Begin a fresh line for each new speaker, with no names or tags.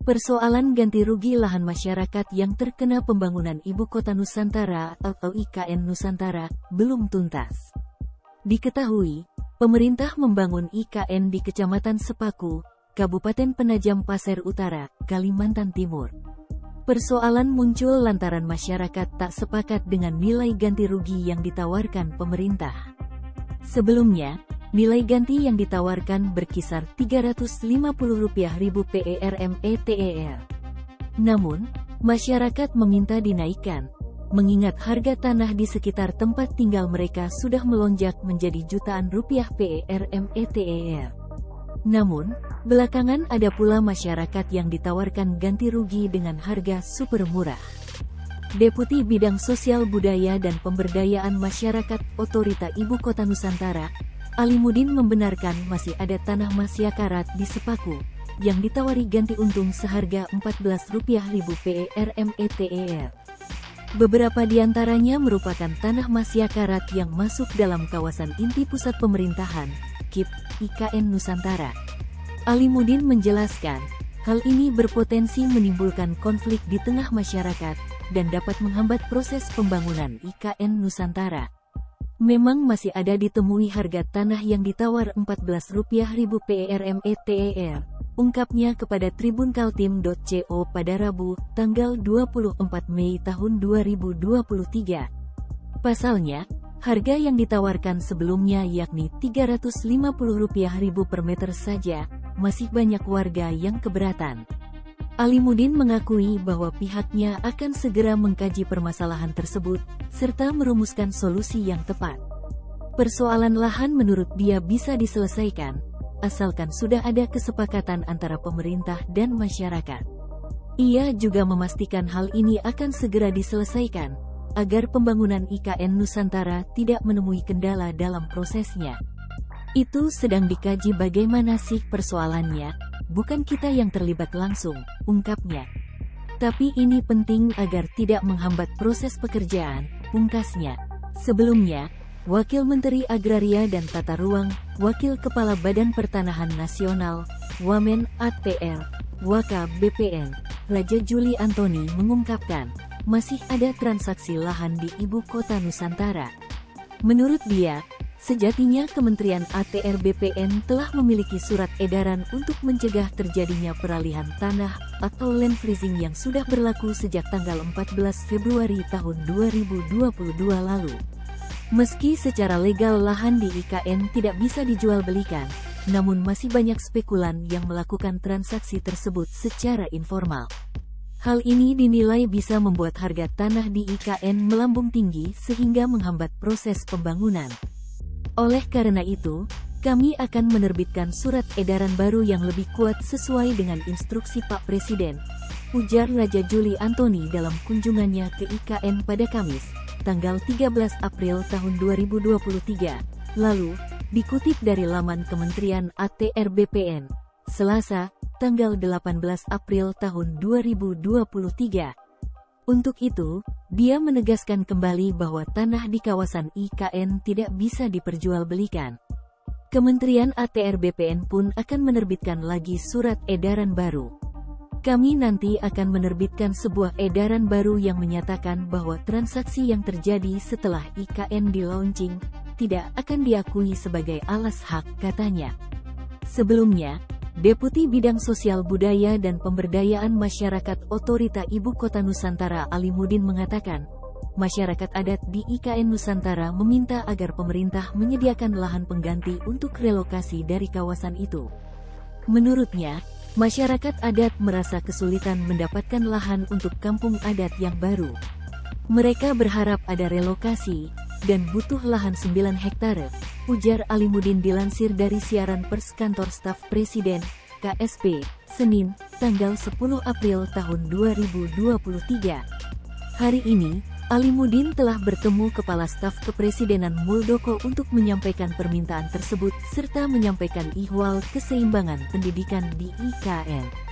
Persoalan ganti rugi lahan masyarakat yang terkena pembangunan Ibu Kota Nusantara atau IKN Nusantara belum tuntas. Diketahui, pemerintah membangun IKN di Kecamatan Sepaku, Kabupaten Penajam Pasir Utara, Kalimantan Timur. Persoalan muncul lantaran masyarakat tak sepakat dengan nilai ganti rugi yang ditawarkan pemerintah. Sebelumnya, nilai ganti yang ditawarkan berkisar Rp350.000 per METR. Namun, masyarakat meminta dinaikkan, mengingat harga tanah di sekitar tempat tinggal mereka sudah melonjak menjadi jutaan rupiah per METR. Namun, belakangan ada pula masyarakat yang ditawarkan ganti rugi dengan harga super murah. Deputi Bidang Sosial Budaya dan Pemberdayaan Masyarakat Otorita Ibu Kota Nusantara, Alimuddin membenarkan masih ada tanah masyarakat di Sepaku, yang ditawari ganti untung seharga Rp14.000 per METR. Beberapa di antaranya merupakan tanah masyarakat yang masuk dalam kawasan inti pusat pemerintahan, KIP, IKN Nusantara. Alimuddin menjelaskan, hal ini berpotensi menimbulkan konflik di tengah masyarakat, dan dapat menghambat proses pembangunan IKN Nusantara. Memang masih ada ditemui harga tanah yang ditawar Rp14.000 per METR, ungkapnya kepada tribunkaltim.co pada Rabu, tanggal 24 Mei tahun 2023. Pasalnya, harga yang ditawarkan sebelumnya yakni Rp350.000 per meter saja, masih banyak warga yang keberatan. Alimuddin mengakui bahwa pihaknya akan segera mengkaji permasalahan tersebut, serta merumuskan solusi yang tepat. Persoalan lahan menurut dia bisa diselesaikan, asalkan sudah ada kesepakatan antara pemerintah dan masyarakat. Ia juga memastikan hal ini akan segera diselesaikan, agar pembangunan IKN Nusantara tidak menemui kendala dalam prosesnya. Itu sedang dikaji bagaimana sih persoalannya, bukan kita yang terlibat langsung, ungkapnya. Tapi ini penting agar tidak menghambat proses pekerjaan, pungkasnya. Sebelumnya, Wakil Menteri Agraria dan Tata Ruang, Wakil Kepala Badan Pertanahan Nasional, Wamen ATR, Waka BPN, Raja Juli Antoni mengungkapkan, masih ada transaksi lahan di Ibu Kota Nusantara. Menurut dia, sejatinya Kementerian ATR BPN telah memiliki surat edaran untuk mencegah terjadinya peralihan tanah atau land freezing yang sudah berlaku sejak tanggal 14 Februari tahun 2022 lalu. Meski secara legal lahan di IKN tidak bisa dijual belikan, namun masih banyak spekulan yang melakukan transaksi tersebut secara informal. Hal ini dinilai bisa membuat harga tanah di IKN melambung tinggi sehingga menghambat proses pembangunan. Oleh karena itu, kami akan menerbitkan surat edaran baru yang lebih kuat sesuai dengan instruksi Pak Presiden, ujar Raja Juli Antoni dalam kunjungannya ke IKN pada Kamis, tanggal 13 April tahun 2023, lalu, dikutip dari laman Kementerian ATR BPN, Selasa, tanggal 18 April tahun 2023. Untuk itu, dia menegaskan kembali bahwa tanah di kawasan IKN tidak bisa diperjualbelikan. Kementerian ATR BPN pun akan menerbitkan lagi surat edaran baru. Kami nanti akan menerbitkan sebuah edaran baru yang menyatakan bahwa transaksi yang terjadi setelah IKN di-launching tidak akan diakui sebagai alas hak, katanya. Sebelumnya, Deputi Bidang Sosial Budaya dan Pemberdayaan Masyarakat Otorita Ibu Kota Nusantara Alimuddin mengatakan, masyarakat adat di IKN Nusantara meminta agar pemerintah menyediakan lahan pengganti untuk relokasi dari kawasan itu. Menurutnya, masyarakat adat merasa kesulitan mendapatkan lahan untuk kampung adat yang baru. Mereka berharap ada relokasi, dan butuh lahan 9 hektare, ujar Alimuddin dilansir dari siaran pers kantor staf Presiden, KSP, Senin, tanggal 10 April tahun 2023. Hari ini, Alimuddin telah bertemu Kepala Staf Kepresidenan Muldoko untuk menyampaikan permintaan tersebut serta menyampaikan ihwal keseimbangan pendidikan di IKN.